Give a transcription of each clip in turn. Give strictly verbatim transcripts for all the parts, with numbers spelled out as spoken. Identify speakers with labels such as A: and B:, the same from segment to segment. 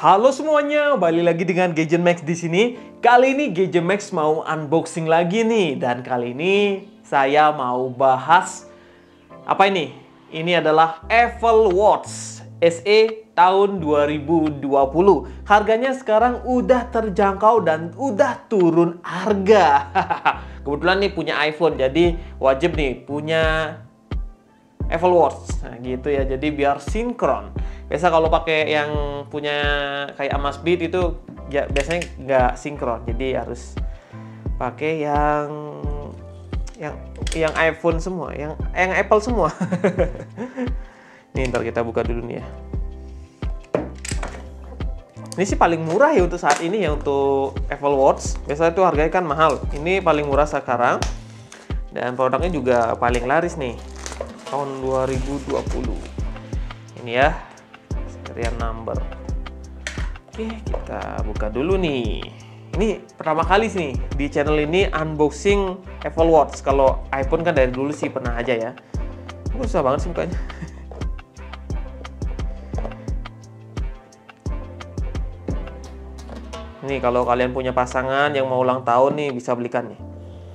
A: Halo semuanya, balik lagi dengan Gadget Max di sini. Kali ini Gadget Max mau unboxing lagi nih, dan kali ini saya mau bahas apa ini? Ini adalah Apple Watch S E tahun dua ribu dua puluh. Harganya sekarang udah terjangkau dan udah turun harga. Kebetulan nih punya iPhone, jadi wajib nih punya Apple Watch. Nah, gitu ya. Jadi biar sinkron. Biasa kalau pakai yang punya kayak Amazfit itu ya biasanya nggak sinkron. Jadi harus pakai yang yang yang iPhone semua, yang yang Apple semua. Ini ntar kita buka dulu nih ya. Ini sih paling murah ya untuk saat ini ya, untuk Apple Watch. Biasanya itu harganya kan mahal. Ini paling murah sekarang. Dan produknya juga paling laris nih tahun dua ribu dua puluh. Ini ya, serial number. Oke, kita buka dulu nih. Ini pertama kali sih di channel ini unboxing Apple Watch. Kalau iPhone kan dari dulu sih pernah aja ya. Ini susah banget sih bukanya. Nih kalau kalian punya pasangan yang mau ulang tahun nih, bisa belikan nih.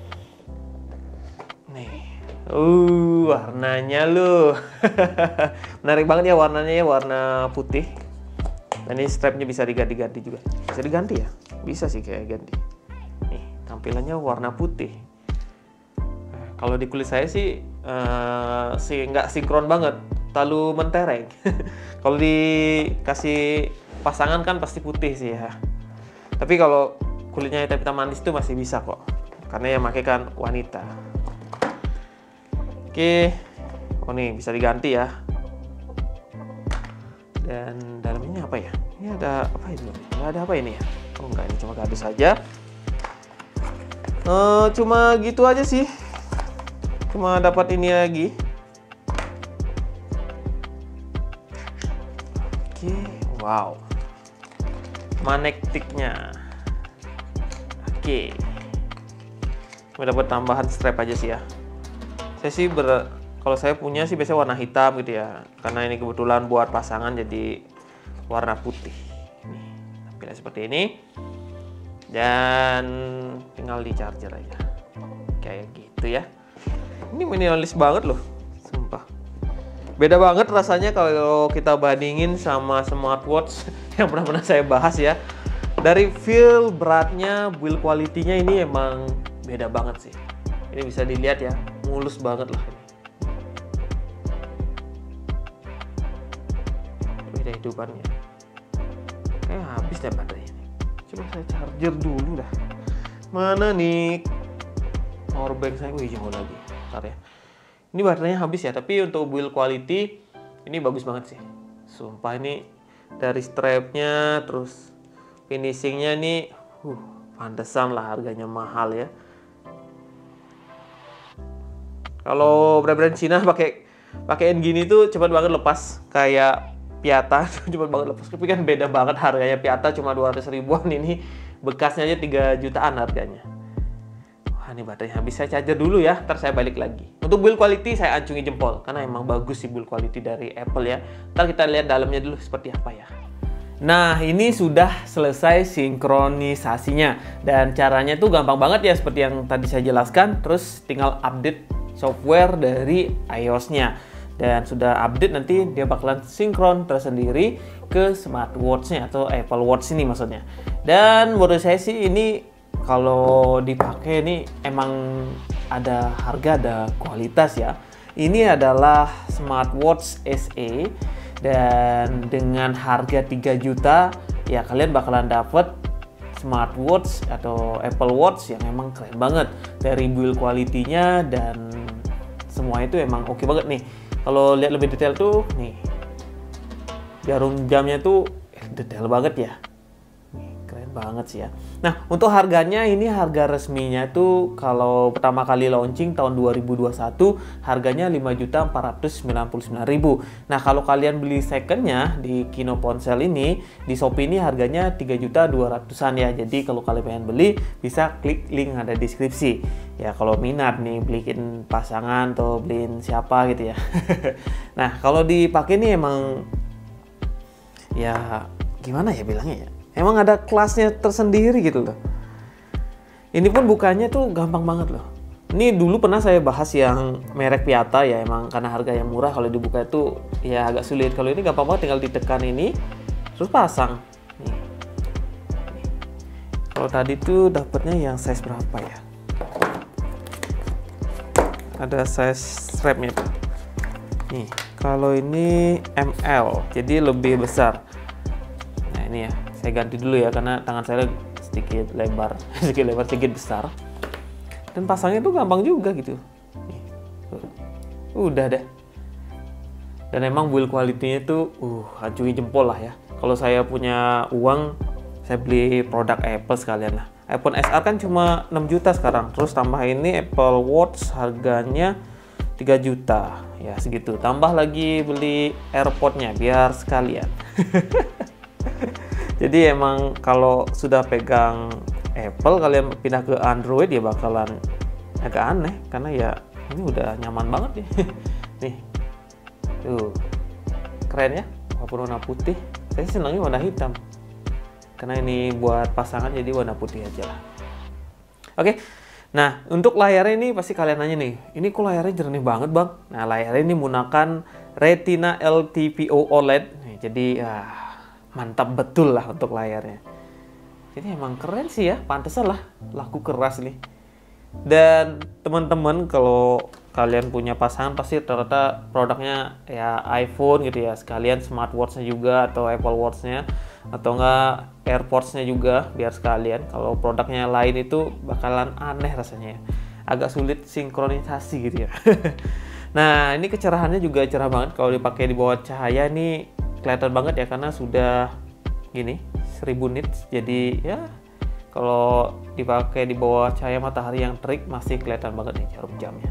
A: Nih, uh, warnanya loh. Menarik banget ya warnanya ya, warna putih. Dan ini strapnya bisa diganti-ganti juga. Bisa diganti ya? Bisa sih kayak ganti. Nih, tampilannya warna putih. Nah, kalau di kulit saya sih, uh, sih nggak sinkron banget, terlalu mentereng. Kalau dikasih pasangan kan pasti putih sih ya. Tapi kalau kulitnya hitam-hitam manis itu masih bisa kok, karena yang pakai kan wanita. Oke, oh nih bisa diganti ya. Dan dalamnya apa ya? Ini ada apa ini? Nggak ada apa ini ya? Oh enggak, ini cuma kardus saja. Uh, cuma gitu aja sih. Cuma dapat ini lagi. Oke, wow. Magnetiknya. Oke. Cuma dapat tambahan strap aja sih ya. Saya sih ber kalau saya punya sih biasanya warna hitam gitu ya. Karena ini kebetulan buat pasangan jadi warna putih. Nih, tampilan seperti ini. Dan tinggal di charger aja. Kayak gitu ya. Ini minimalis banget loh, sumpah. Beda banget rasanya kalau kita bandingin sama smartwatch yang pernah-pernah saya bahas ya. Dari feel, beratnya, build quality-nya ini emang beda banget sih. Ini bisa dilihat ya, mulus banget lah ini. Beda hidupannya. Kayak habis deh baterainya. Coba saya charger dulu dah. Mana nih powerbank saya? Wih, jauh lagi. Bentar ya. Ini baterainya habis ya, tapi untuk build quality ini bagus banget sih. Sumpah ini dari strapnya terus finishingnya nih, uh, pantesan lah harganya mahal ya. Kalau brand-brand Cina pakai pakaian gini tuh cepat banget lepas, kayak Piata cepat banget lepas. Tapi kan beda banget harganya. Piata cuma dua ratus ribuan, ini bekasnya aja tiga jutaan harganya. Wah, ini baterainya habis, saya charger dulu ya, ntar saya balik lagi. Untuk build quality saya acungi jempol, karena emang bagus sih build quality dari Apple ya. Ntar kita lihat dalamnya dulu seperti apa ya. Nah, ini sudah selesai sinkronisasinya. Dan caranya tuh gampang banget ya, seperti yang tadi saya jelaskan. Terus tinggal update software dari iOS-nya. Dan sudah update, nanti dia bakalan sinkron tersendiri ke smartwatch-nya atau Apple Watch ini maksudnya. Dan menurut saya sih ini kalau dipakai ini emang ada harga, ada kualitas ya. Ini adalah smartwatch S E dan dengan harga tiga juta ya kalian bakalan dapet smartwatch atau Apple Watch yang emang keren banget. Dari build quality-nya dan semua itu emang oke banget nih. Kalau lihat lebih detail tuh nih, jarum jamnya tuh detail banget ya. Keren banget sih ya. Nah, untuk harganya ini harga resminya tuh kalau pertama kali launching tahun dua ribu dua puluh satu harganya lima juta empat ratus sembilan puluh sembilan ribu. Nah, kalau kalian beli secondnya di Kino Ponsel ini, di Shopee ini harganya tiga juta dua ratusan ya. Jadi kalau kalian pengen beli bisa klik link ada di deskripsi. Ya kalau minat nih beliin pasangan atau beliin siapa gitu ya. Nah, kalau dipakai nih emang ya gimana ya bilangnya ya, emang ada kelasnya tersendiri gitu loh. Ini pun bukanya tuh gampang banget loh. Ini dulu pernah saya bahas yang merek Piata ya, emang karena harga yang murah, kalau dibuka itu ya agak sulit. Kalau ini gampang banget, tinggal ditekan ini terus pasang. Nih. Nih. Kalau tadi tuh dapatnya yang size berapa ya? Ada size strapnya tuh. Nih, kalau ini M L, jadi lebih besar. Nah ini ya, saya ganti dulu ya karena tangan saya sedikit lebar, sedikit lebar, sedikit besar. Dan pasangnya tuh gampang juga gitu. Nih, udah deh. Dan emang build quality-nya tuh uh acungi jempol lah ya. Kalau saya punya uang, saya beli produk Apple sekalian lah. iPhone X R kan cuma enam juta sekarang. Terus tambah ini Apple Watch harganya tiga juta. Ya segitu. Tambah lagi beli AirPod-nya biar sekalian. Jadi emang kalau sudah pegang Apple, kalian pindah ke Android ya bakalan agak aneh karena ya ini udah nyaman banget ya. Nih, tuh keren ya, walaupun warna putih. Saya senangnya warna hitam karena ini buat pasangan, jadi warna putih aja lah. Oke, nah untuk layarnya ini pasti kalian nanya nih, ini kok layarnya jernih banget bang? Nah layarnya ini menggunakan Retina L T P O O L E D, nih, jadi ah, mantap betul lah untuk layarnya. Jadi emang keren sih ya, pantesan lah laku keras nih. Dan teman-teman kalau kalian punya pasangan pasti rata-rata produknya ya iPhone gitu ya, sekalian smartwatch-nya juga atau Apple Watch-nya atau enggak AirPods-nya juga biar sekalian. Kalau produknya lain itu bakalan aneh rasanya ya, agak sulit sinkronisasi gitu ya. Nah ini kecerahannya juga cerah banget, kalau dipakai di bawah cahaya ini kelihatan banget ya karena sudah gini seribu nits, jadi ya kalau dipakai di bawah cahaya matahari yang terik masih kelihatan banget nih jarum jamnya.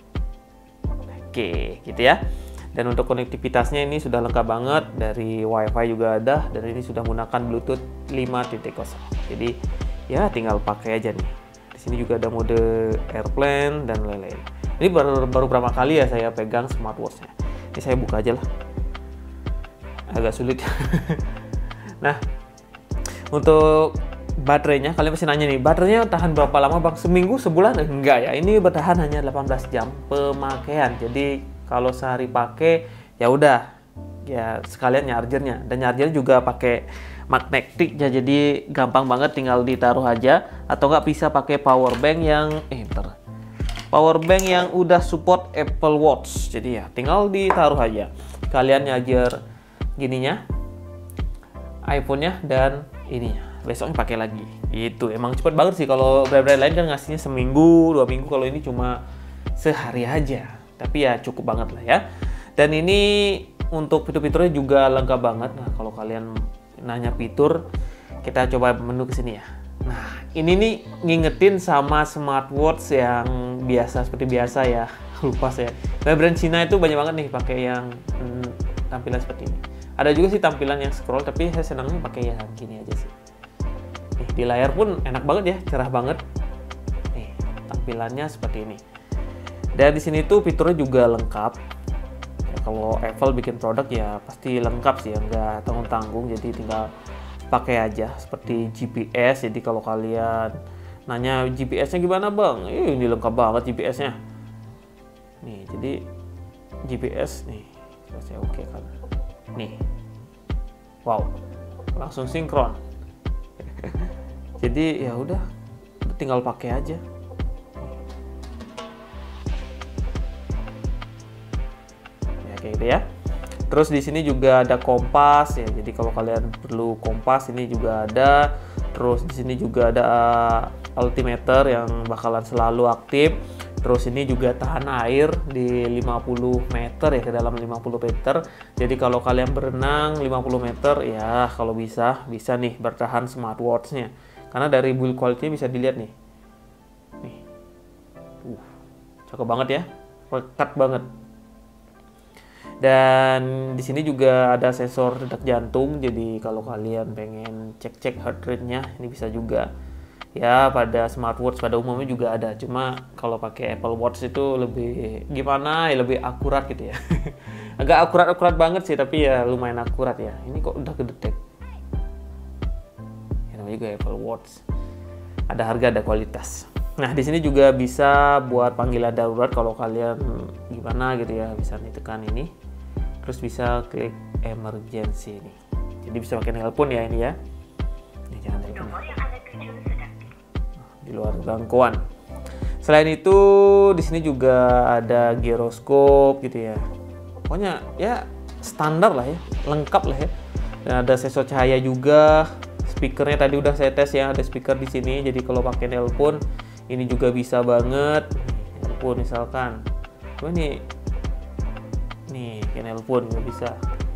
A: Oke gitu ya. Dan untuk konektivitasnya ini sudah lengkap banget, dari WiFi juga ada, dan ini sudah menggunakan Bluetooth lima titik nol. Jadi ya tinggal pakai aja nih. Di sini juga ada mode airplane dan lain-lain. Ini baru baru berapa kali ya saya pegang smartwatch-nya. Ini saya buka aja lah. Agak sulit. Nah, untuk baterainya, kalian pasti nanya nih, baterainya tahan berapa lama bang? Seminggu, sebulan? Enggak ya, ini bertahan hanya delapan belas jam pemakaian. Jadi kalau sehari pakai ya udah, ya sekalian nyarjernya. Dan nyarjernya juga pakai magnetik ya, jadi gampang banget, tinggal ditaruh aja. Atau nggak bisa pakai power bank yang eh bentar. Power bank yang udah support Apple Watch. Jadi ya tinggal ditaruh aja. Kalian nyarjer gininya, iPhone-nya dan ininya. Besoknya pakai lagi. Itu emang cepet banget sih. Kalau brand-brand lain kan ngasihnya seminggu, dua minggu. Kalau ini cuma sehari aja. Tapi ya cukup banget lah ya. Dan ini untuk fitur-fiturnya juga lengkap banget. Nah kalau kalian nanya fitur, kita coba menu ke sini ya. Nah ini nih ngingetin sama smartwatch yang biasa seperti biasa ya. Lupa saya. Brand Cina itu banyak banget nih pakai yang hmm, tampilan seperti ini. Ada juga sih tampilan yang scroll, tapi saya senangnya pakai yang gini aja sih. Nih, di layar pun enak banget ya, cerah banget. Nih, tampilannya seperti ini. Dan di sini tuh fiturnya juga lengkap. Ya, kalau Apple bikin produk ya pasti lengkap sih, ya nggak tanggung-tanggung. Jadi tinggal pakai aja seperti G P S. Jadi kalau kalian nanya G P S-nya gimana bang? Eh, ini lengkap banget G P S-nya. Nih, jadi G P S nih, coba saya oke kan. Nih, wow, langsung sinkron. Jadi ya udah, tinggal pakai aja. Ya kayak gitu ya. Terus di sini juga ada kompas ya. Jadi kalau kalian perlu kompas ini juga ada. Terus di sini juga ada altimeter yang bakalan selalu aktif. Terus ini juga tahan air di lima puluh meter ya, ke dalam lima puluh meter. Jadi kalau kalian berenang lima puluh meter ya kalau bisa bisa nih bertahan smartwatch-nya. Karena dari build quality bisa dilihat nih. Nih. Uh, cakep banget ya. Rekat banget. Dan di sini juga ada sensor detak jantung. Jadi kalau kalian pengen cek-cek heart rate-nya ini bisa juga. Ya pada smartwatch pada umumnya juga ada, cuma kalau pakai Apple Watch itu lebih gimana ya, lebih akurat gitu ya. Agak akurat-akurat banget sih, tapi ya lumayan akurat ya. Ini kok udah kedetek. namanya juga Apple Watch. Ada harga, ada kualitas. Nah, di sini juga bisa buat panggilan darurat kalau kalian gimana gitu ya, bisa ditekan ini. Terus bisa klik emergency ini. Jadi bisa pakai telepon ya ini ya. Ini jangan telepon. Di luar gangguan. Selain itu di sini juga ada giroskop gitu ya. Pokoknya ya standar lah ya, lengkap lah ya. Dan ada sensor cahaya juga. Speakernya tadi udah saya tes ya, ada speaker di sini. Jadi kalau pakai telepon ini juga bisa banget. Telepon misalkan. Coba nih. Nih, kayak telepon juga bisa.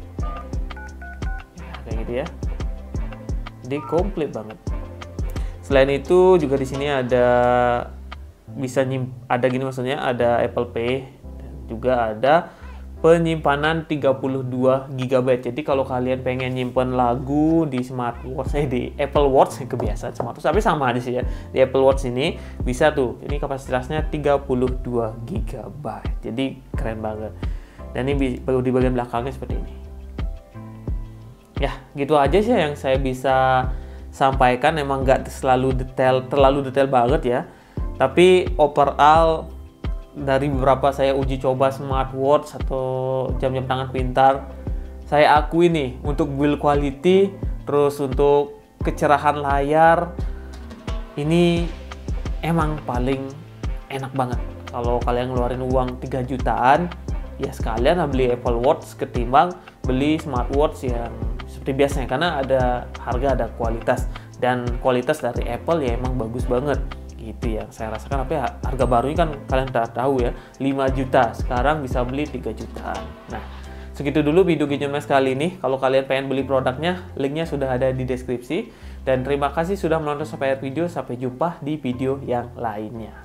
A: Nah, kayak gitu ya. Jadi komplit banget. Selain itu juga di sini ada bisa nyim ada gini maksudnya, ada Apple Pay dan juga ada penyimpanan tiga puluh dua giga byte. Jadi kalau kalian pengen nyimpen lagu di smartwatch, eh di Apple Watch, kebiasaan smartwatch, tapi sama aja sih ya. Di Apple Watch ini bisa tuh. Ini kapasitasnya tiga puluh dua giga byte. Jadi keren banget. Dan ini di bagian belakangnya seperti ini. Ya, gitu aja sih yang saya bisa sampaikan. Emang nggak selalu detail, terlalu detail banget ya. Tapi overall dari beberapa saya uji coba smartwatch atau jam-jam tangan pintar, saya akui nih untuk build quality, terus untuk kecerahan layar, ini emang paling enak banget. Kalau kalian ngeluarin uang tiga jutaan, ya sekalian beli Apple Watch ketimbang beli smartwatch yang seperti biasanya, karena ada harga, ada kualitas, dan kualitas dari Apple ya emang bagus banget. Gitu ya saya rasakan. Tapi harga barunya kan kalian udah tahu ya, lima juta, sekarang bisa beli tiga jutaan. Nah, segitu dulu video Gadget Mas kali ini. Kalau kalian pengen beli produknya, linknya sudah ada di deskripsi. Dan terima kasih sudah menonton sampai akhir video. Sampai jumpa di video yang lainnya.